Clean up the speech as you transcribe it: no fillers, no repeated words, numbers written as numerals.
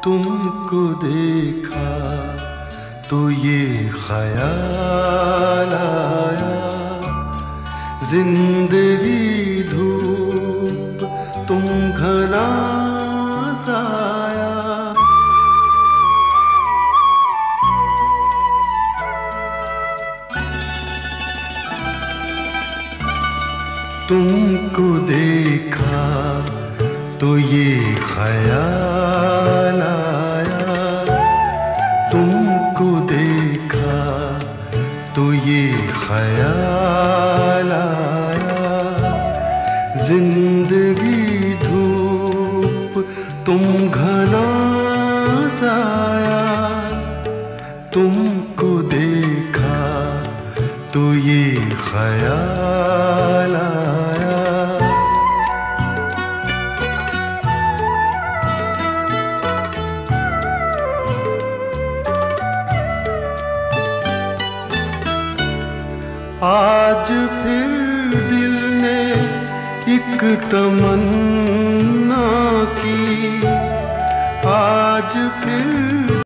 तुमको देखा तो ये ख्याल आया, जिंदगी धूप तुम घना साया। तुमको देखा तो ये ख्याल आया, तुमको देखा तो ये ख्याल आया, जिंदगी धूप तुम घना साया। तुमको देखा तो ये ख्याल आया। आज फिर दिल ने एक तमन्ना की, आज फिर